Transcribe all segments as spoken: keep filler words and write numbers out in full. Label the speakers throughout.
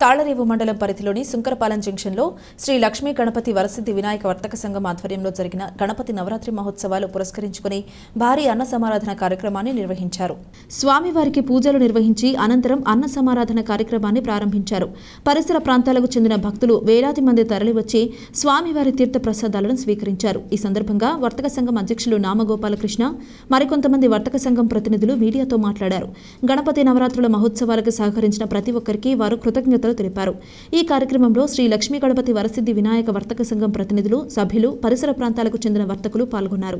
Speaker 1: తాళరేవు మండలం పరిధిలోని సుంకరపాలెం జంక్షన్లో శ్రీ లక్ష్మీ గణపతి వరసిద్ధి వినాయక వర్తక సంఘం ఆధ్వర్యంలో జరిగిన గణపతి నవరాత్రి మహోత్సవాలు పురస్కరించుకుని భారీ అన్న సమారాధన కార్యక్రమాన్ని నిర్వహించారు. స్వామివారికి పూజలు నిర్వహించి అనంతరం అన్న సమారాధన కార్యక్రమాన్ని ప్రారంభించారు. పరిసర ప్రాంతాలకు చెందిన భక్తులు వేలాది మంది తరలివచ్చి స్వామివారి తీర్థ ప్రసాదాలను స్వీకరించారు. ఈ సందర్భంగా వర్తక సంఘం అధ్యక్షులు నామగోపాలకృష్ణ, మరికొంతమంది వర్తక సంఘం ప్రతినిధులు మీడియాతో మాట్లాడారు. గణపతి నవరాత్రుల మహోత్సవాలకు సహకరించిన ప్రతి ఒక్కరికి వారు కృతజ్ఞతలు తెలిపారు. ఈ కార్యక్రమంలో శ్రీ లక్ష్మీ గణపతి వరసిద్ధి వినాయక వర్తక సంఘం ప్రతినిధులు, సభ్యులు, పరిసర ప్రాంతాలకు చెందిన వర్తకులు పాల్గొన్నారు.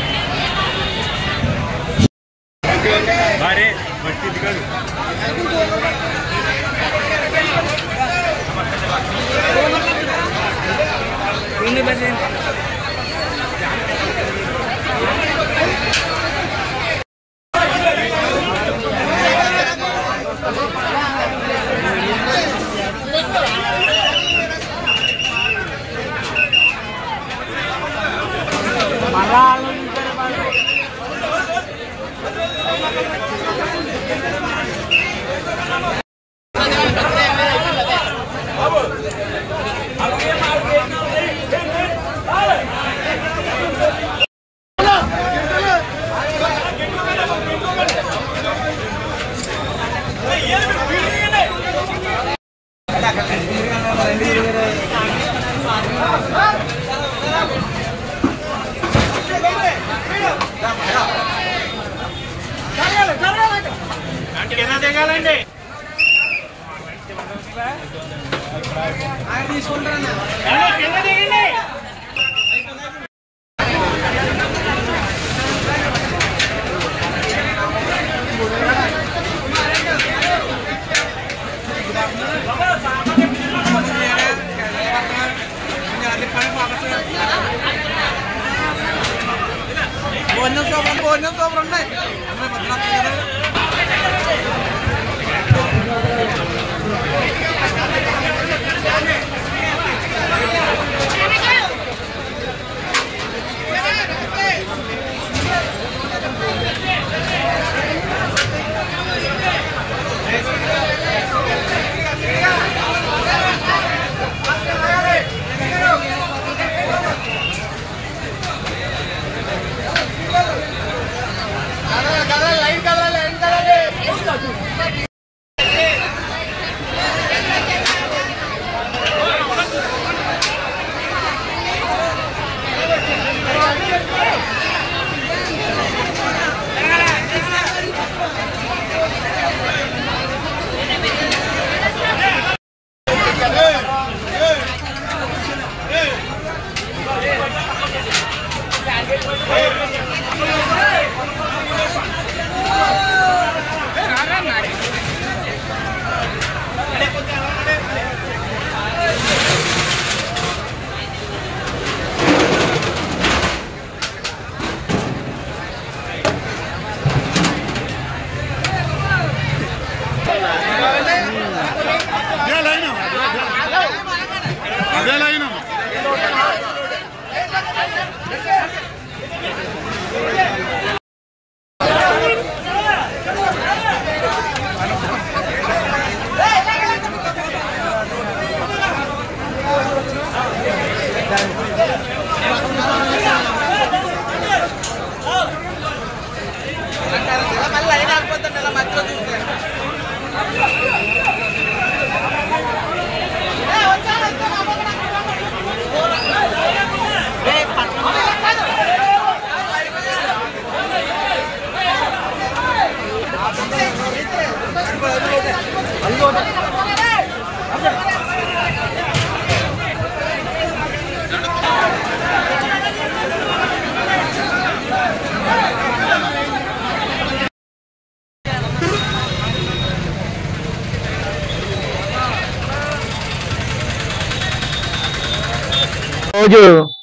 Speaker 2: రోజు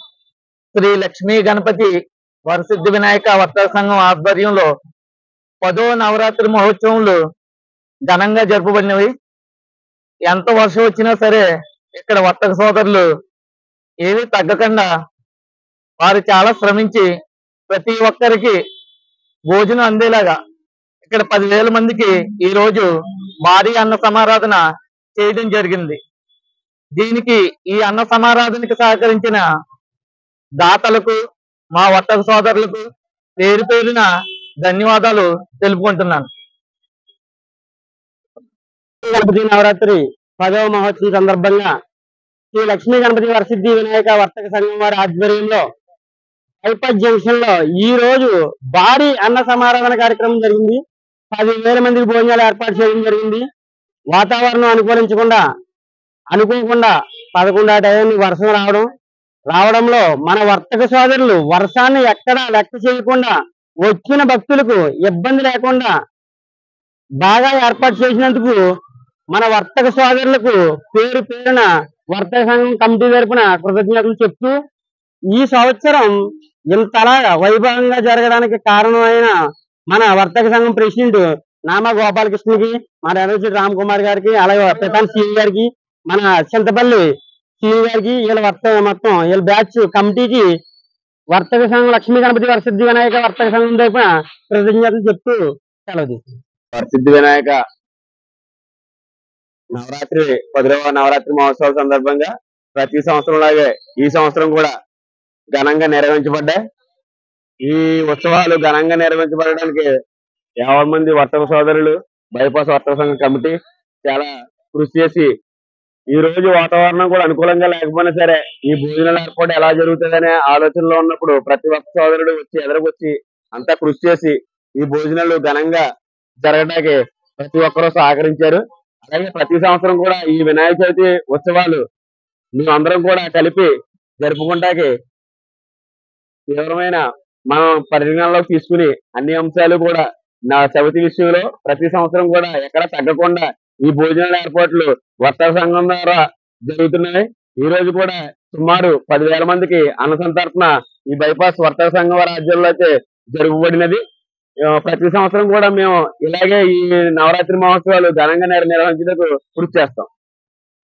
Speaker 2: శ్రీ లక్ష్మీ గణపతి వరసిద్ధి వినాయక వర్తక సంఘం ఆధ్వర్యంలో పదో నవరాత్రి మహోత్సవంలో ఘనంగా జరుపబడినవి. ఎంత వర్షం వచ్చినా సరే ఇక్కడ వర్తక సోదరులు ఏమీ తగ్గకుండా వారు చాలా శ్రమించి ప్రతి ఒక్కరికి భోజనం అందేలాగా ఇక్కడ పదివేల మందికి ఈ రోజు భారీ అన్న సమారాధన చేయడం జరిగింది. దీనికి ఈ అన్న సమారాధనకి సహకరించిన దాతలకు, మా వర్తక సోదరులకు పేరు పేరున ధన్యవాదాలు తెలుపుకుంటున్నాను.
Speaker 3: గణపతి నవరాత్రి పదవ మహోత్సవం సందర్భంగా శ్రీ లక్ష్మీ గణపతి వరసిద్ధి వినాయక వర్తక సంఘం వారి ఆధ్వర్యంలో బైపాస్ జంక్షన్ లో ఈ రోజు భారీ అన్న సమారాధన కార్యక్రమం జరిగింది. పదివేల మందికి భోజనాలు ఏర్పాటు చేయడం జరిగింది. వాతావరణం అనుకూలించకుండా అనుకోకుండా పదకొండు ఆ టైంని వర్షం రావడం రావడంలో మన వర్తక సోదరులు వర్షాన్ని ఎక్కడా లెక్క చేయకుండా వచ్చిన భక్తులకు ఇబ్బంది లేకుండా బాగా ఏర్పాటు చేసినందుకు మన వర్తక సోదరులకు పేరు పేరున వర్తక సంఘం కమిటీ తరపున కృతజ్ఞతలు చెప్తూ, ఈ సంవత్సరం ఇంతలా వైభవంగా జరగడానికి కారణమైన మన వర్తక సంఘం ప్రెసిడెంట్ నామా గోపాలకృష్ణకి, మన ఎర్రచెట్టు రామ్ కుమార్ గారికి, అలాగే ప్రధాన్ శ్రీ గారికి, మన చింతపల్లి శ్రీ గారికి, వీళ్ళ వర్తక మొత్తం వీళ్ళ బ్యాచ్ కమిటీకి వర్తక సంఘం లక్ష్మీ గణపతి వరసిద్ధి వినాయక వర్తక సంఘం తరపున కృతజ్ఞతలు చెప్తూ సెలవు తీసుకుంటాం.
Speaker 4: వరసిద్ధి వినాయక నవరాత్రి పదవ నవరాత్రి మహోత్సవాల సందర్భంగా ప్రతి సంవత్సరం లాగే ఈ సంవత్సరం కూడా ఘనంగా నిర్వహించబడ్డాయి. ఈ ఉత్సవాలు ఘనంగా నిర్వహించబడడానికి యాభై మంది వర్తక సోదరులు, బైపాస్ వర్తక సంఘ కమిటీ చాలా కృషి చేసి, ఈ రోజు వాతావరణం కూడా అనుకూలంగా లేకపోయినా సరే ఈ భోజనాల ఏర్పాటు ఎలా జరుగుతుందనే ఆలోచనలో ఉన్నప్పుడు ప్రతి ఒక్క సోదరుడు వచ్చి ఎదురుకొచ్చి అంతా కృషి చేసి ఈ భోజనాలు ఘనంగా జరగడానికి ప్రతి ఒక్కరూ సహకరించారు. అలాగే ప్రతి సంవత్సరం కూడా ఈ వినాయక చవితి ఉత్సవాలు మేమందరం కూడా కలిపి జరుపుకుంటాకి తీవ్రమైన మనం పరిగణనలోకి తీసుకుని అన్ని అంశాలు కూడా నా చవితి విషయంలో ప్రతి సంవత్సరం కూడా ఎక్కడ తగ్గకుండా ఈ భోజనాల ఏర్పాట్లు వర్తక సంఘం ద్వారా జరుగుతున్నాయి. ఈ రోజు కూడా సుమారు పదివేల మందికి అన్న సంతర్పణ ఈ బైపాస్ వర్తక సంఘం వారి ఆధ్వర్యంలో అయితే జరుగుబడినది. ప్రతి సంవత్సరం కూడా మేము ఇలాగే ఈ నవరాత్రి మహోత్సవాలు ఘనంగా నిర్వహించేందుకు కృషి చేస్తాం.